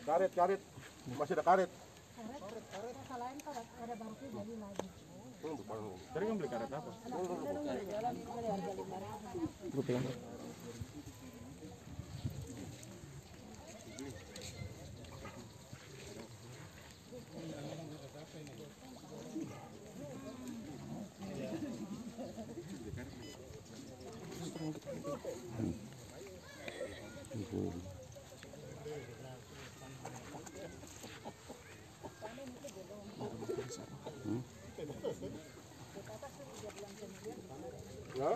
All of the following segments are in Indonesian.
Karet, masih ada karet. Tadi kan beli karet apa? Gue pegang. Ya?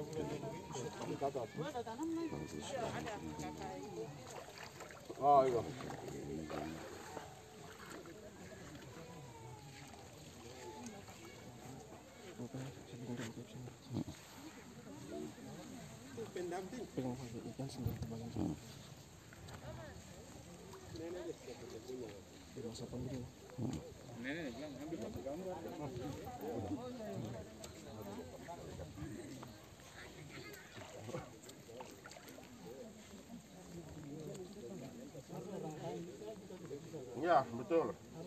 Oh iya. Pegang pakai ikan sendiri kebanyakan. Di masa pandemi. Nenek bilang ambil satu gambar. Ya, betul.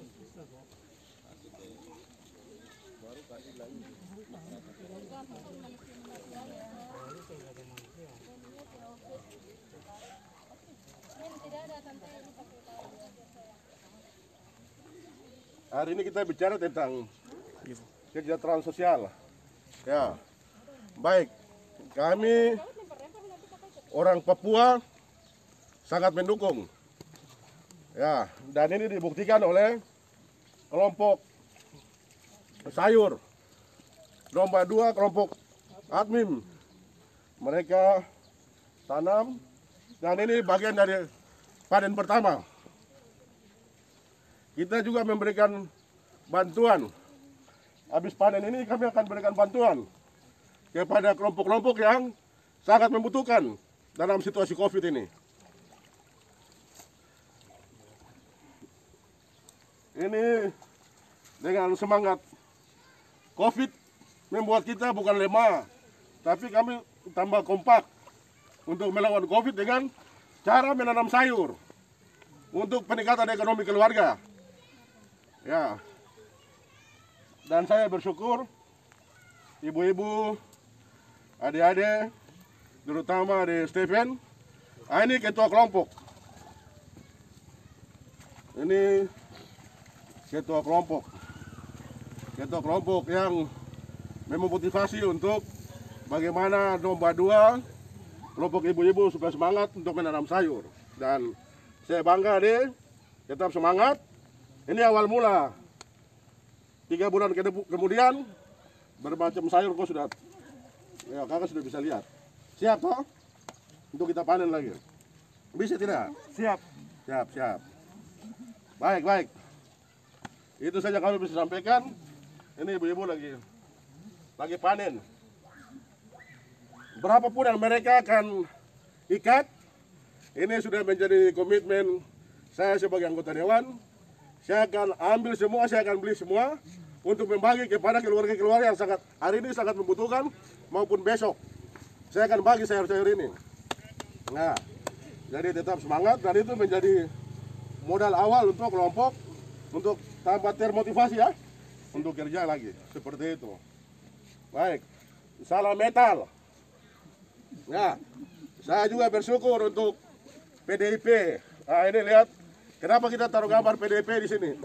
Hari ini kita bicara tentang kesejahteraan sosial. Ya, baik. Kami orang Papua sangat mendukung. Ya, dan ini dibuktikan oleh kelompok sayur domba 2, kelompok admin. Mereka tanam dan ini bagian dari panen pertama. Kita juga memberikan bantuan. Habis panen ini kami akan berikan bantuan kepada kelompok-kelompok yang sangat membutuhkan dalam situasi COVID ini. Ini dengan semangat COVID membuat kita bukan lemah, tapi kami tambah kompak untuk melawan COVID dengan cara menanam sayur untuk peningkatan ekonomi keluarga. Ya, dan saya bersyukur ibu-ibu, adik-adik, terutama di Stephen, ini ketua kelompok. Ini ketua kelompok yang memotivasi untuk bagaimana domba 2 kelompok ibu-ibu supaya semangat untuk menanam sayur. Dan saya bangga deh, tetap semangat. Ini awal mula. 3 bulan kemudian bermacam sayur kok sudah, ya kakak sudah bisa lihat. Siap toh? Untuk kita panen lagi. Bisa tidak? Siap. Siap. Baik. Itu saja kami bisa sampaikan. Ini ibu-ibu lagi panen. Berapapun yang mereka akan ikat, ini sudah menjadi komitmen saya sebagai anggota dewan. Saya akan ambil semua, saya akan beli semua untuk membagi kepada keluarga-keluarga yang hari ini sangat membutuhkan maupun besok. Saya akan bagi sayur-sayur ini. Nah, jadi tetap semangat dan itu menjadi modal awal untuk kelompok untuk tambah termotivasi ya untuk kerja lagi seperti itu. Baik, salam metal. Ya, saya juga bersyukur untuk PDIP. Nah, ini lihat. Kenapa kita taruh gambar PDIP di sini?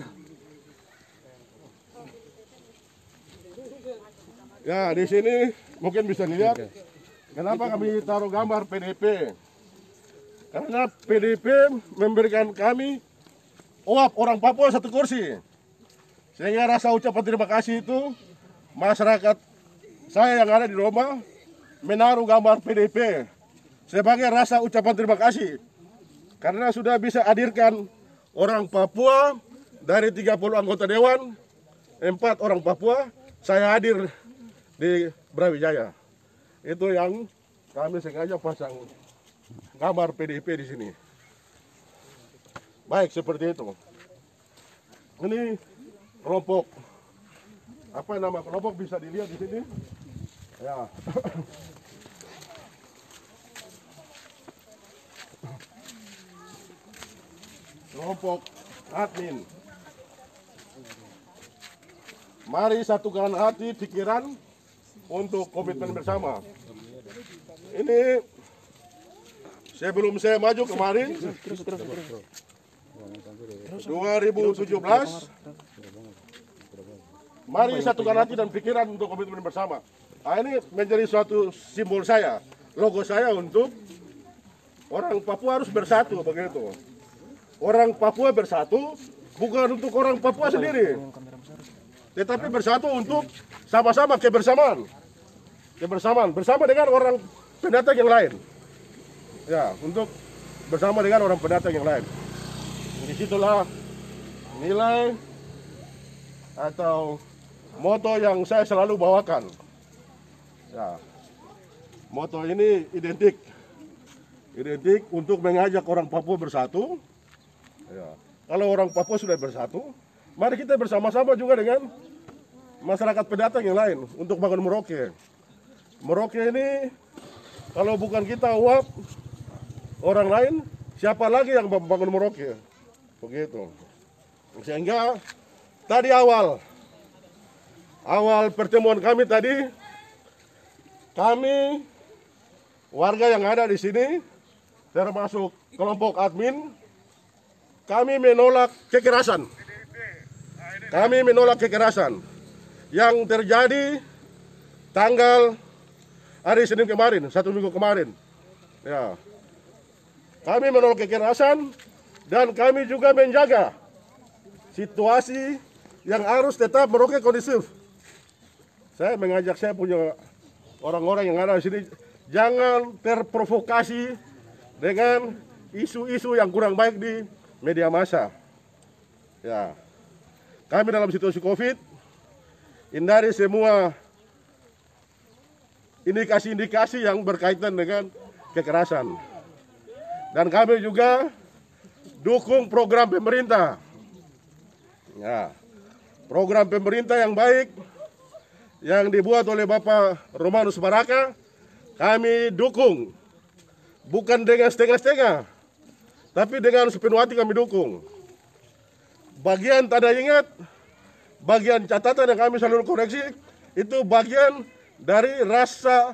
Ya, di sini mungkin bisa dilihat kenapa kami taruh gambar PDIP. Karena PDIP memberikan kami orang Papua 1 kursi. Sehingga rasa ucapan terima kasih itu masyarakat saya yang ada di Roma menaruh gambar PDIP sebagai rasa ucapan terima kasih. Karena sudah bisa hadirkan orang Papua dari 30 anggota dewan, 4 orang Papua, saya hadir di Brawijaya. Itu yang kami sengaja pasang gambar PDIP di sini. Baik, seperti itu. Ini kelompok, apa nama kelompok bisa dilihat di sini. Ya. kelompok admin. Mari satukan hati, pikiran untuk komitmen bersama. Ini sebelum saya maju kemarin 2017, mari satukan hati dan pikiran untuk komitmen bersama. Nah, ini menjadi suatu simbol saya, logo saya untuk orang Papua harus bersatu begitu. Orang Papua bersatu bukan untuk orang Papua sendiri, tetapi bersatu untuk sama-sama kebersamaan. Kebersamaan bersama dengan orang pendatang yang lain. Ya, untuk bersama dengan orang pendatang yang lain. Disitulah nilai atau moto yang saya selalu bawakan. Ya, moto ini identik untuk mengajak orang Papua bersatu. Ya, kalau orang Papua sudah bersatu, mari kita bersama-sama juga dengan masyarakat pendatang yang lain untuk bangun Merauke. Merauke ini kalau bukan kita uap orang lain, siapa lagi yang membangun Merauke? Begitu. Sehingga tadi awal pertemuan kami tadi, kami warga yang ada di sini, termasuk kelompok admin, kami menolak kekerasan. Kami menolak kekerasan yang terjadi tanggal hari Senin kemarin, 1 minggu kemarin. Ya. Kami menolak kekerasan dan kami juga menjaga situasi yang harus tetap Merauke kondusif. Saya mengajak saya punya orang-orang yang ada di sini, jangan terprovokasi dengan isu-isu yang kurang baik di media massa. Ya. Kami dalam situasi Covid, hindari semua indikasi-indikasi yang berkaitan dengan kekerasan. Dan kami juga dukung program pemerintah. Ya, program pemerintah yang baik yang dibuat oleh Bapak Romanus Baraka, kami dukung. Bukan dengan setengah-setengah, tapi dengan sepenuh hati kami dukung. Bagian tanda ingat, bagian catatan yang kami selalu koreksi, itu bagian dari rasa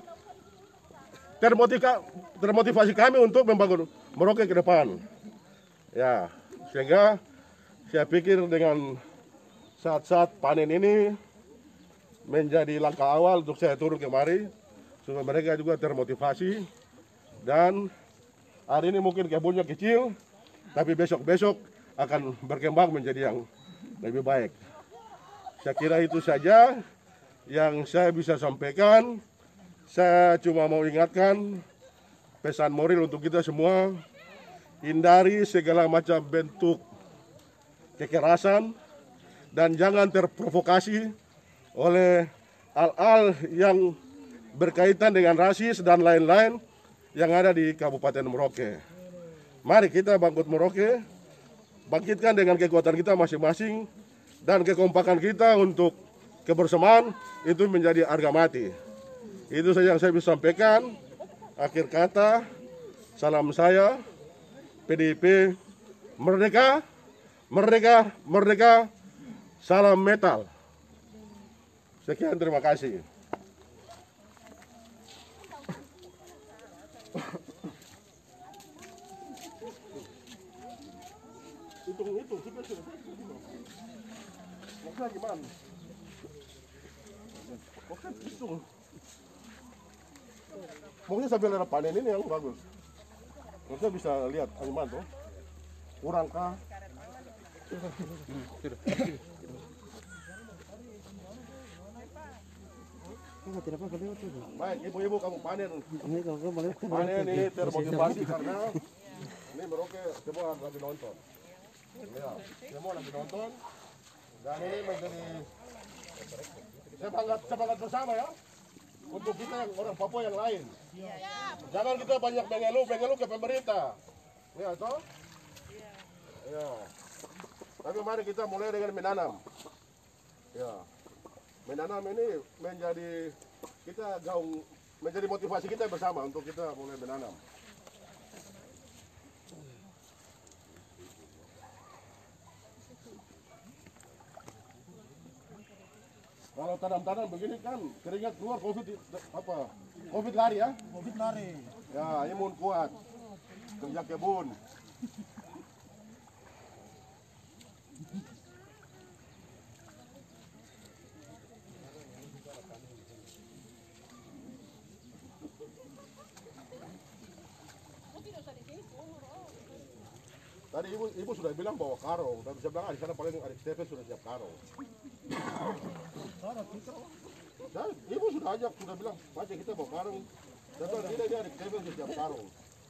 termotivasi kami untuk membangun Merauke ke depan. Ya, sehingga saya pikir dengan saat-saat panen ini menjadi langkah awal untuk saya turun kemari, supaya mereka juga termotivasi. Dan hari ini mungkin kebunnya kecil, tapi besok-besok akan berkembang menjadi yang lebih baik. Saya kira itu saja yang saya bisa sampaikan. Saya cuma mau ingatkan pesan moral untuk kita semua, hindari segala macam bentuk kekerasan dan jangan terprovokasi oleh hal-hal yang berkaitan dengan rasis dan lain-lain yang ada di Kabupaten Merauke. Mari kita bangkit Merauke, bangkitkan dengan kekuatan kita masing-masing dan kekompakan kita untuk kebersamaan itu menjadi harga mati. Itu saja yang saya bisa sampaikan. Akhir kata, salam saya, PDIP Merdeka, Merdeka, Merdeka, salam metal. Sekian, terima kasih. Hitung, maksudnya gimana? Maksudnya hitung. Maksudnya sambil ada panen ini yang bagus. Maksudnya bisa lihat animan tuh. Kurang kah? Baik, ibu-ibu kamu panen. Panen ini termotivasi karena ini Merauke semua lagi nonton. Ya, semua lagi nonton. Dan ini menjadi semangat bersama ya. Untuk kita yang orang Papua yang lain. Jangan kita banyak mengeluh ke pemerintah. Ya, toh? Ya. Tapi mari kita mulai dengan menanam. Ya. Menanam ini menjadi menjadi motivasi kita bersama untuk kita mulai menanam. Kalau tanam-tanam begini kan keringat keluar COVID lari ya. COVID lari. Ya, imun kuat. Kerja kebun. Tadi ibu sudah bilang bawa karung, dan saya bilang di sana paling adik Stephen sudah siap karung. Dan ibu sudah ajak, sudah bilang, Pak kita bawa karung. Dan tidak dia adik Stephen sudah siap karung.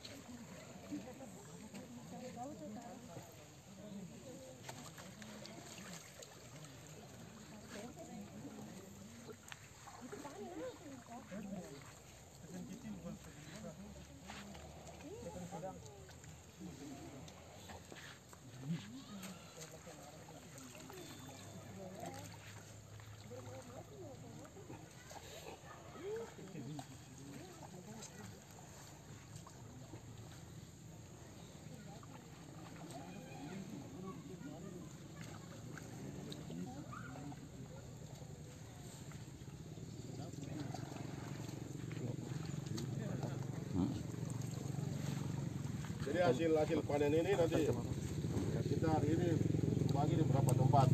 Jadi hasil panen ini nanti kita hari ini bagi di beberapa tempat.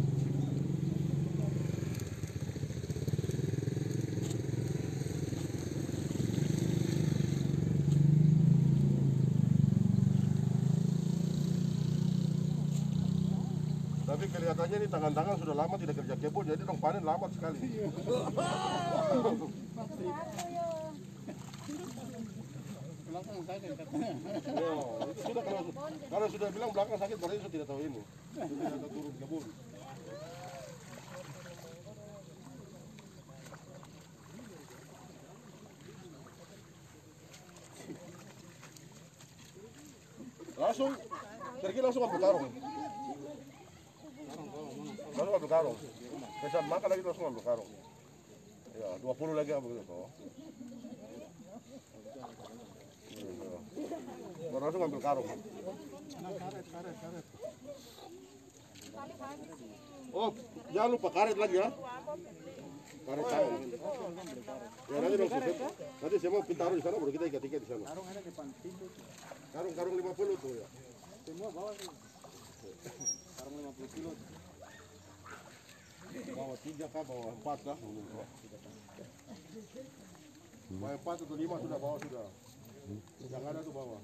Tapi kelihatannya ini tangan-tangan sudah lama tidak kerja kebun, jadi dong panen lambat sekali. Oh, itu sudah kalau sudah bilang belakang sakit berarti sudah tidak tahu ini. Sudah tidak turun kebun. Langsung pergi langsung ambil karung. Langsung ambil karung. Bisa makan lagi langsung ambil karung. Ya, 20 lagi ambil gitu. Baru langsung ambil karung. Oh, jangan lupa karet lagi ya. Karet karung. Ya nanti saya mau pintar di sana baru kita ikat-ikat di sana. Karung ada depan pintu. Karung 50 tuh ya. Semua bawa tuh. Karung 50 kilo. Bawa 3 kah, bawa 4 kah? Bawa 4 atau 5 sudah bawa sudah. Yang ada tuh bawa.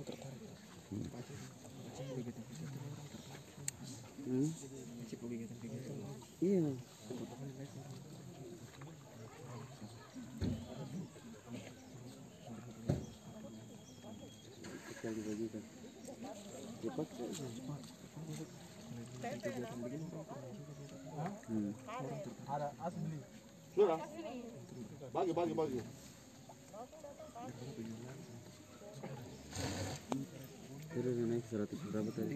Iya. Yang dibagikan. Cepat. Ada asli. Sudah. Bagi. Terus naik 100 berapa tadi?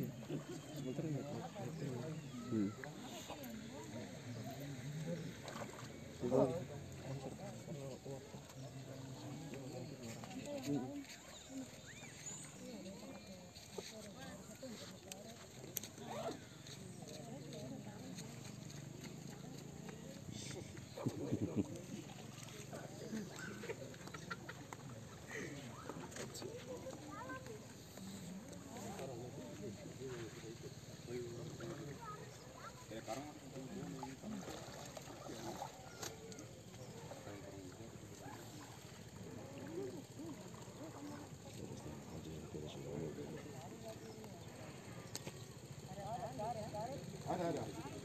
Ada.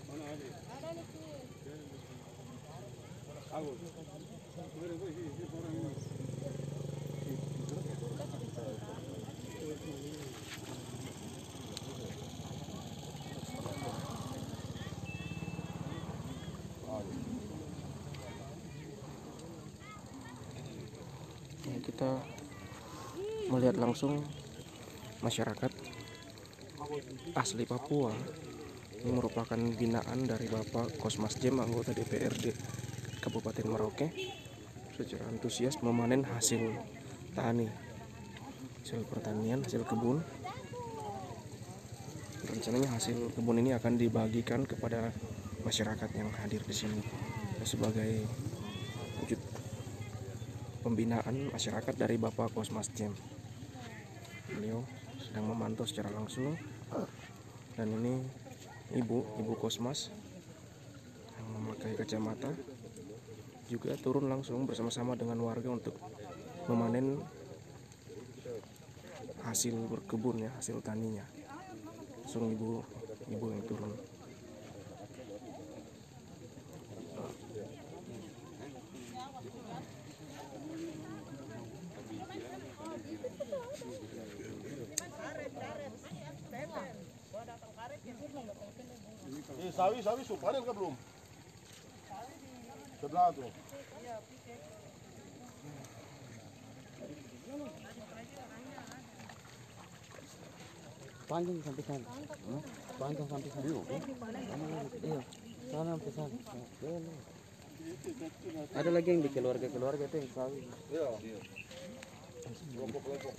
Kita melihat langsung masyarakat asli Papua. Ini merupakan binaan dari Bapak Kosmas Jem, anggota DPRD Kabupaten Merauke, secara antusias memanen hasil tani, hasil pertanian, hasil kebun. Rencananya hasil kebun ini akan dibagikan kepada masyarakat yang hadir di sini. sebagai wujud pembinaan masyarakat dari Bapak Kosmas Jem. Beliau sedang memantau secara langsung, dan ini ibu Kosmas yang memakai kacamata juga turun langsung bersama-sama dengan warga untuk memanen hasil berkebun ya, hasil taninya. Langsung ibu yang turun. Sawi panen kan belum? Sebelah tuh. Panjang sampai sana. Panjang sampai sana. Iya. Sana sampai sana. Ada lagi yang di keluarga itu yang sawi. Iya. Kelompok-kelompok.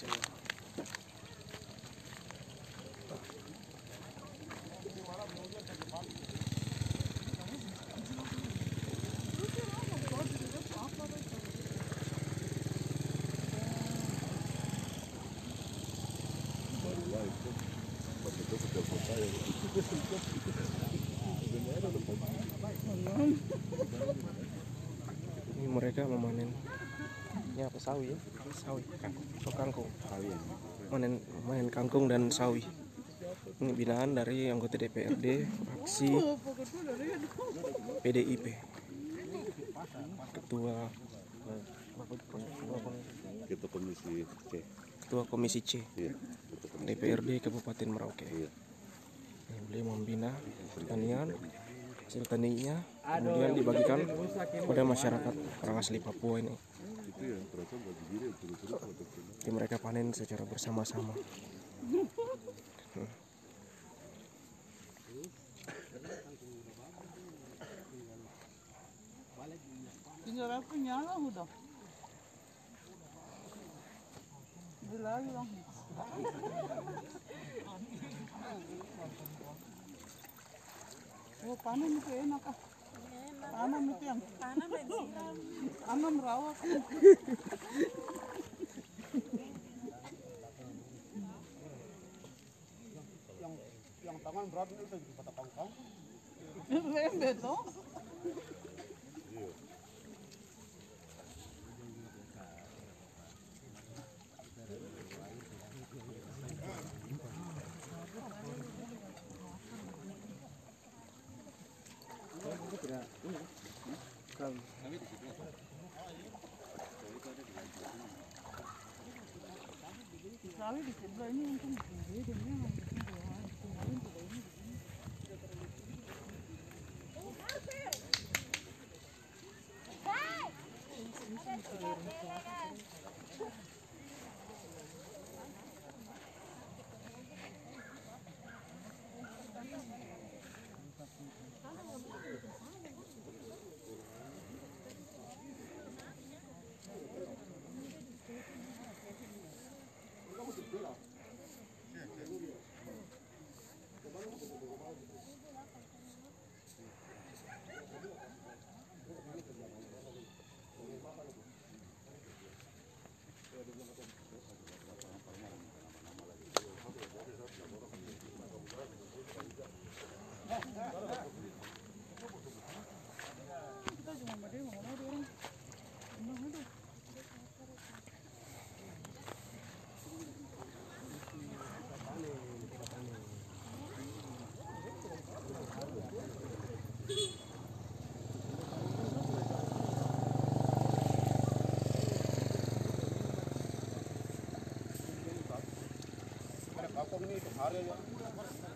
Ini mereka memanen, ini apa, sawi ya? Sawi, kangkung. Sawi. Manen kangkung dan sawi. Ini binaan dari anggota DPRD fraksi PDIP. Ketua Komisi C. DPRD Kabupaten Merauke. Ini beliau membina pertanian, hasil taninya kemudian dibagikan kepada masyarakat Karangasem Papua ini. Jadi mereka panen secara bersama-sama. Tinggal apa nyala udah. Lagi lang. Oh, paano mo kayo naka? Paano mo yan? Paano mo rawa? Yang tangan berat itu di kata pangkang. Rembe to? Sawi di sebelah ini mungkin beda nih. Ini kemarin ya.